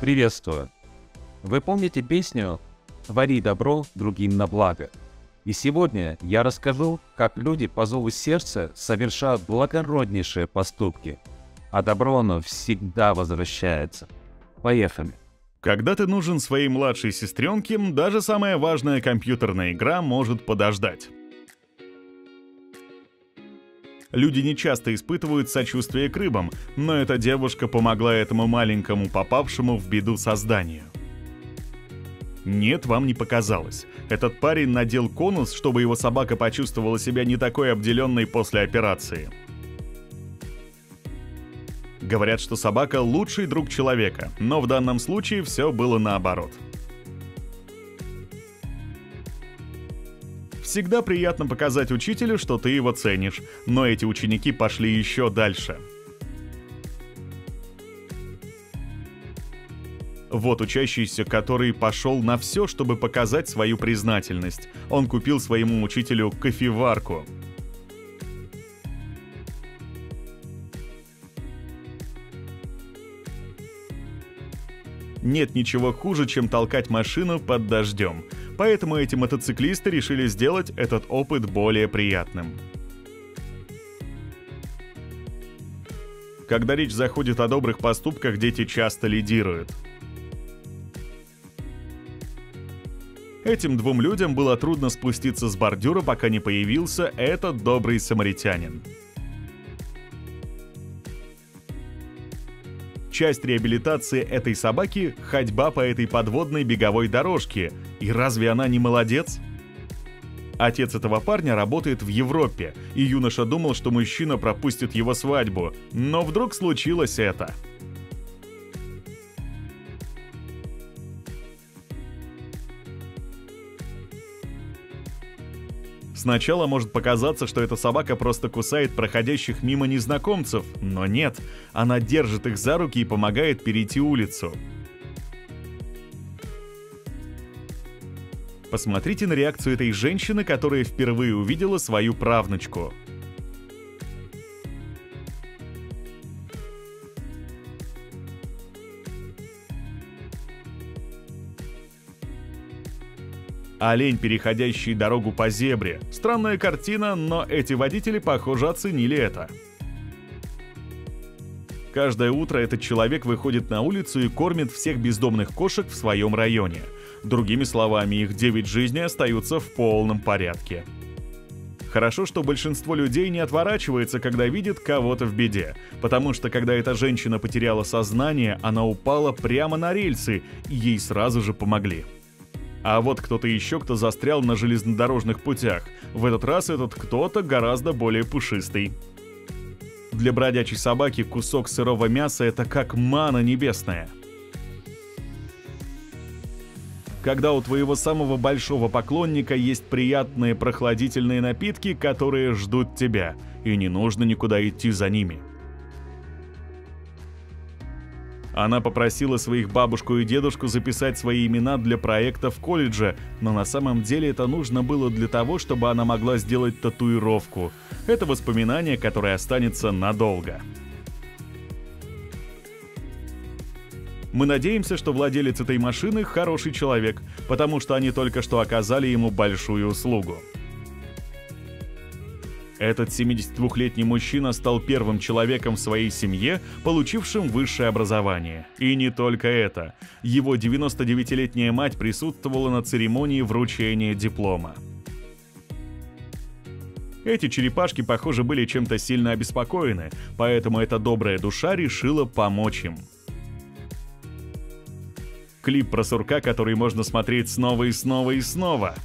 Приветствую! Вы помните песню «Твори добро другим на благо»? И сегодня я расскажу, как люди по зову сердца совершают благороднейшие поступки, а добро оно всегда возвращается. Поехали! Когда ты нужен своей младшей сестренке, даже самая важная компьютерная игра может подождать. Люди не часто испытывают сочувствие к рыбам, но эта девушка помогла этому маленькому попавшему в беду созданию. Нет, вам не показалось. Этот парень надел конус, чтобы его собака почувствовала себя не такой обделенной после операции. Говорят, что собака — лучший друг человека, но в данном случае все было наоборот. Всегда приятно показать учителю, что ты его ценишь, но эти ученики пошли еще дальше. Вот учащийся, который пошел на все, чтобы показать свою признательность. Он купил своему учителю кофеварку. Нет ничего хуже, чем толкать машину под дождем. Поэтому эти мотоциклисты решили сделать этот опыт более приятным. Когда речь заходит о добрых поступках, дети часто лидируют. Этим двум людям было трудно спуститься с бордюра, пока не появился этот добрый самаритянин. Часть реабилитации этой собаки — ходьба по этой подводной беговой дорожке. И разве она не молодец? Отец этого парня работает в Европе, и юноша думал, что мужчина пропустит его свадьбу. Но вдруг случилось это. Сначала может показаться, что эта собака просто кусает проходящих мимо незнакомцев, но нет, она держит их за руки и помогает перейти улицу. Посмотрите на реакцию этой женщины, которая впервые увидела свою правнучку. Олень, переходящий дорогу по зебре. Странная картина, но эти водители, похоже, оценили это. Каждое утро этот человек выходит на улицу и кормит всех бездомных кошек в своем районе. Другими словами, их 9 жизней остаются в полном порядке. Хорошо, что большинство людей не отворачивается, когда видит кого-то в беде, потому что когда эта женщина потеряла сознание, она упала прямо на рельсы, и ей сразу же помогли. А вот кто-то еще, кто застрял на железнодорожных путях. В этот раз этот кто-то гораздо более пушистый. Для бродячей собаки кусок сырого мяса — это как манна небесная. Когда у твоего самого большого поклонника есть приятные прохладительные напитки, которые ждут тебя, и не нужно никуда идти за ними. Она попросила своих бабушку и дедушку записать свои имена для проекта в колледже, но на самом деле это нужно было для того, чтобы она могла сделать татуировку. Это воспоминание, которое останется надолго. Мы надеемся, что владелец этой машины хороший человек, потому что они только что оказали ему большую услугу. Этот 72-летний мужчина стал первым человеком в своей семье, получившим высшее образование. И не только это. Его 99-летняя мать присутствовала на церемонии вручения диплома. Эти черепашки, похоже, были чем-то сильно обеспокоены, поэтому эта добрая душа решила помочь им. Клип про сурка, который можно смотреть снова и снова и снова.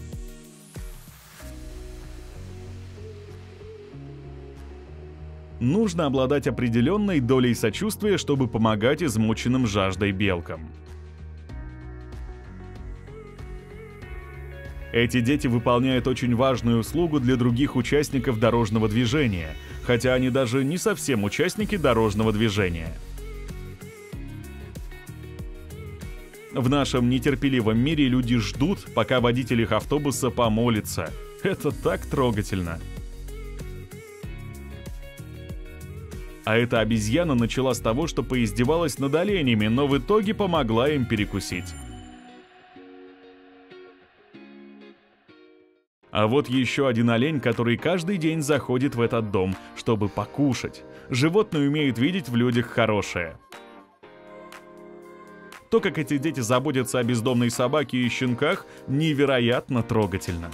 Нужно обладать определенной долей сочувствия, чтобы помогать измученным жаждой белкам. Эти дети выполняют очень важную услугу для других участников дорожного движения, хотя они даже не совсем участники дорожного движения. В нашем нетерпеливом мире люди ждут, пока водитель их автобуса помолится. Это так трогательно. А эта обезьяна начала с того, что поиздевалась над оленями, но в итоге помогла им перекусить. А вот еще один олень, который каждый день заходит в этот дом, чтобы покушать. Животные умеют видеть в людях хорошее. То, как эти дети заботятся о бездомной собаке и щенках, невероятно трогательно.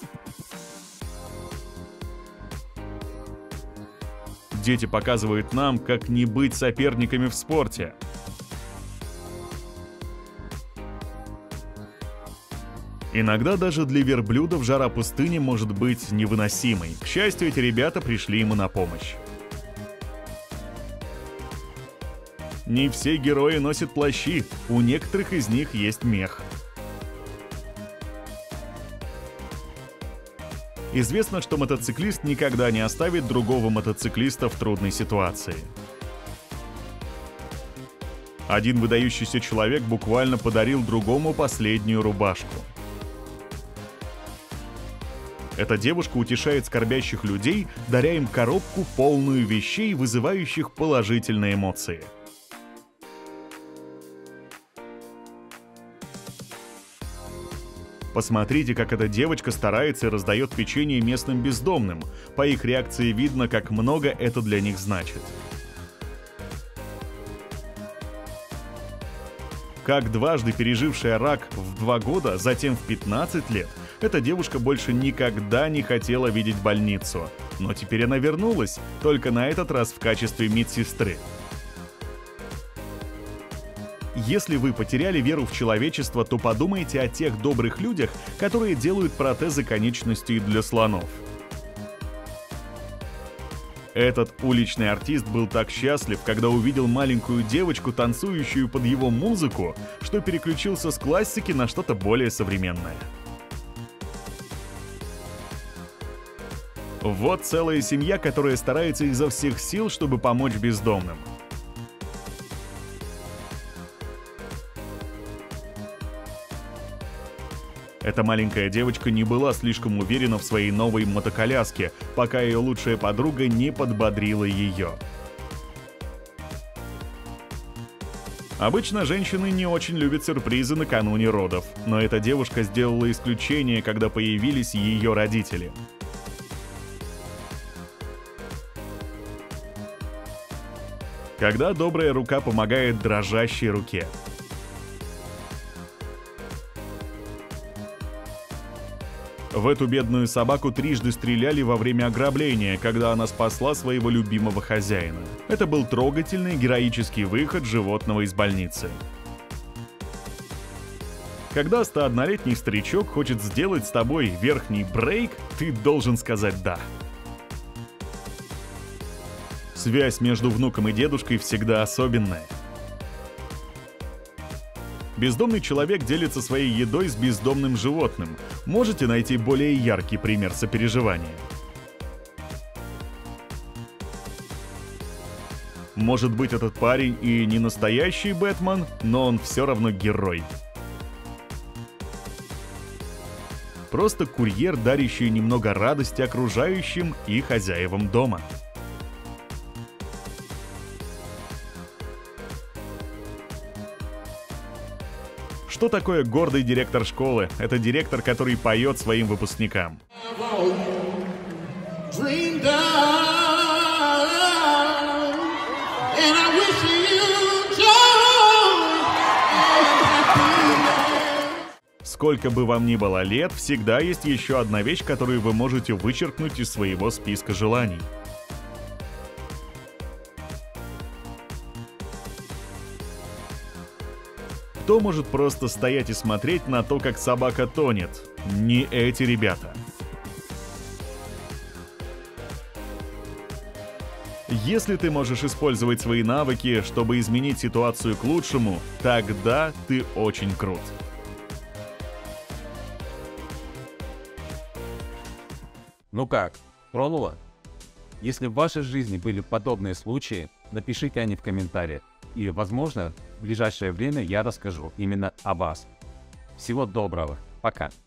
Дети показывают нам, как не быть соперниками в спорте. Иногда даже для верблюдов жара пустыни может быть невыносимой. К счастью, эти ребята пришли ему на помощь. Не все герои носят плащи, у некоторых из них есть мех. Известно, что мотоциклист никогда не оставит другого мотоциклиста в трудной ситуации. Один выдающийся человек буквально подарил другому последнюю рубашку. Эта девушка утешает скорбящих людей, даря им коробку, полную вещей, вызывающих положительные эмоции. Посмотрите, как эта девочка старается и раздает печенье местным бездомным. По их реакции видно, как много это для них значит. Как дважды пережившая рак в 2 года, затем в 15 лет, эта девушка больше никогда не хотела видеть больницу. Но теперь она вернулась, только на этот раз в качестве медсестры. Если вы потеряли веру в человечество, то подумайте о тех добрых людях, которые делают протезы конечностей для слонов. Этот уличный артист был так счастлив, когда увидел маленькую девочку, танцующую под его музыку, что переключился с классики на что-то более современное. Вот целая семья, которая старается изо всех сил, чтобы помочь бездомным. Эта маленькая девочка не была слишком уверена в своей новой мотоколяске, пока ее лучшая подруга не подбодрила ее. Обычно женщины не очень любят сюрпризы накануне родов, но эта девушка сделала исключение, когда появились ее родители. Когда добрая рука помогает дрожащей руке. В эту бедную собаку трижды стреляли во время ограбления, когда она спасла своего любимого хозяина. Это был трогательный героический выход животного из больницы. Когда 101-летний старичок хочет сделать с тобой верхний брейк, ты должен сказать «да». Связь между внуком и дедушкой всегда особенная. Бездомный человек делится своей едой с бездомным животным. Можете найти более яркий пример сопереживания? Может быть, этот парень и не настоящий Бэтмен, но он все равно герой. Просто курьер, дарящий немного радости окружающим и хозяевам дома. Что такое гордый директор школы? Это директор, который поет своим выпускникам. Сколько бы вам ни было лет, всегда есть еще одна вещь, которую вы можете вычеркнуть из своего списка желаний. Кто может просто стоять и смотреть на то, как собака тонет? Не эти ребята. Если ты можешь использовать свои навыки, чтобы изменить ситуацию к лучшему, тогда ты очень крут. Ну как, тронуло? Если в вашей жизни были подобные случаи, напишите о них в комментариях. И, возможно, в ближайшее время я расскажу именно о вас. Всего доброго. Пока.